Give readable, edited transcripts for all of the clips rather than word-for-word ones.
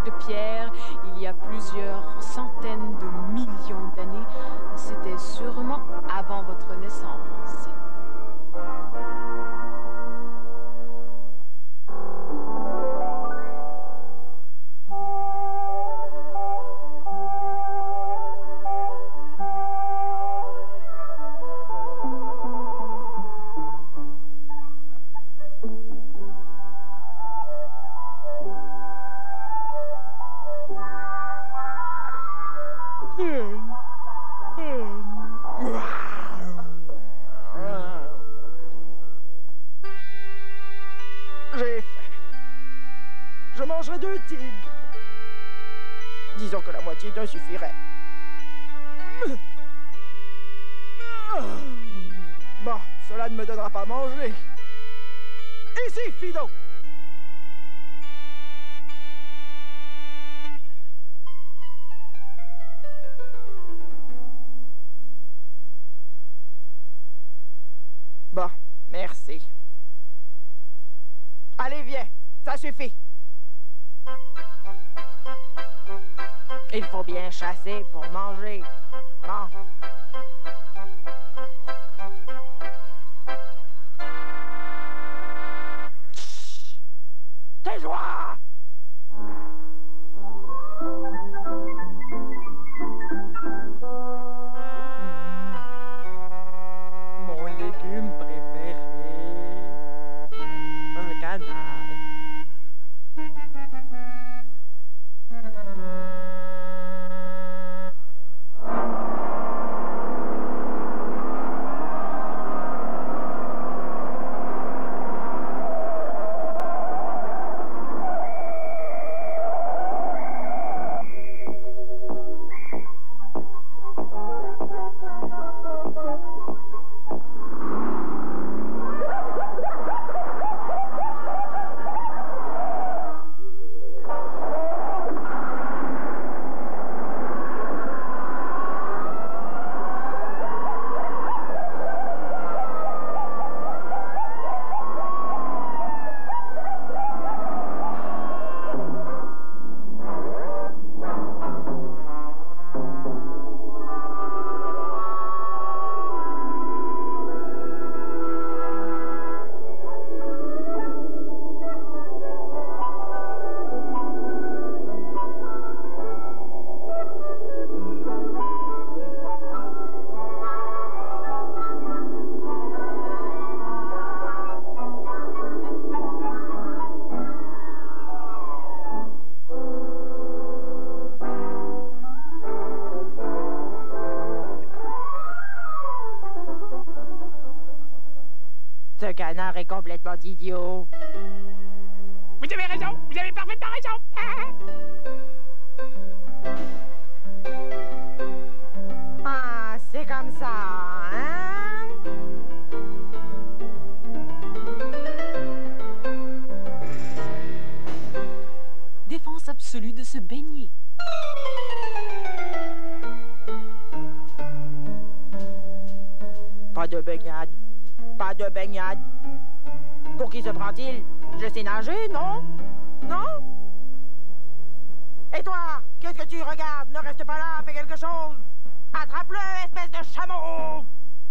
de pierre, il y a plusieurs centaines de millions d'années. C'était sûrement avant votre naissance. J'ai faim. Je mangerai 2 tigres. Disons que la moitié d'un suffirait. Bon, cela ne me donnera pas à manger. Ici, Fido! Bon, merci. Allez, viens, ça suffit. Il faut bien chasser pour manger. Bon. Chut! Tais-toi! Mon légume préféré. Un canard. Ce canard est complètement idiot. Vous avez raison, vous avez parfaitement raison. Ah, c'est comme ça, hein? Défense absolue de se baigner. Pas de baignade. Pas de baignade. Pour qui se prend-il? Je sais nager, non? Non? Et toi, qu'est-ce que tu regardes? Ne reste pas là, fais quelque chose! Attrape-le, espèce de chameau!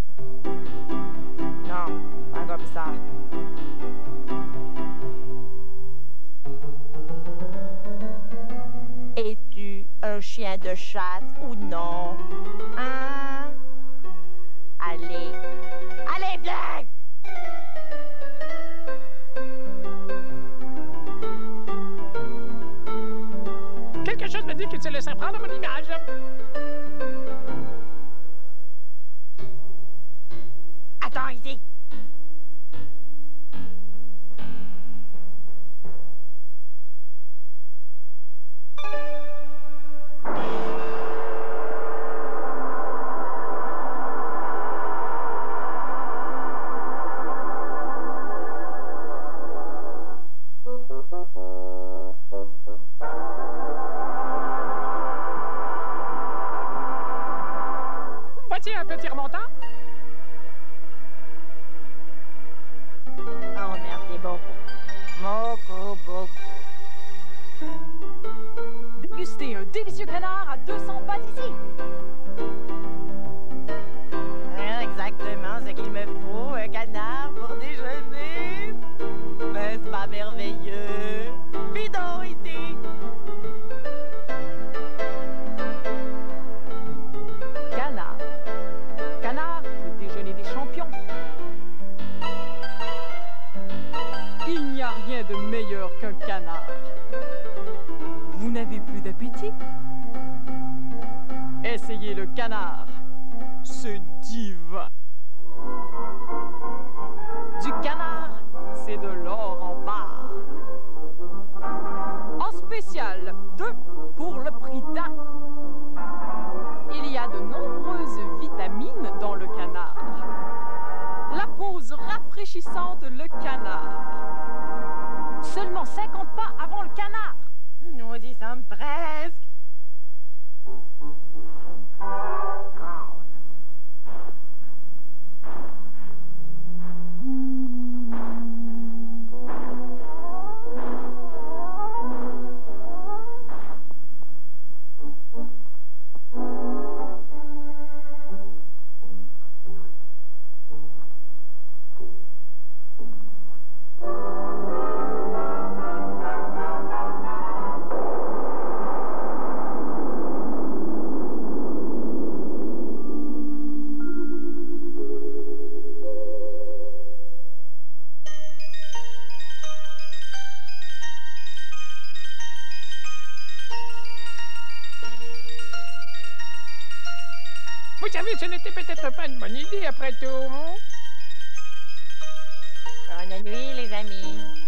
Non, pas comme ça. Es-tu un chien de chasse ou non? Hein? Allez. Allez, viens! Quelque chose me dit qu'il se laisserait prendre à mon image. Attends ici. Voici un petit remontant. Oh, merci beaucoup. Beaucoup, beaucoup. délicieux canard à 200 pas d'ici. Exactement ce qu'il me faut, un canard pour déjeuner. N'est-ce pas merveilleux? Bidon ici. Canard. Canard, le déjeuner des champions. Il n'y a rien de meilleur qu'un canard. Vous n'avez plus d'appétit? Essayez le canard. C'est divin. Du canard, c'est de l'or en barre. En spécial, 2 pour le prix d'un. Il y a de nombreuses vitamines dans le canard. La pause rafraîchissante, le canard. Seulement 50 pas avant le canard. Nous y sommes presque. Vous savez, ce n'était peut-être pas une bonne idée après tout. Bonne nuit, les amis.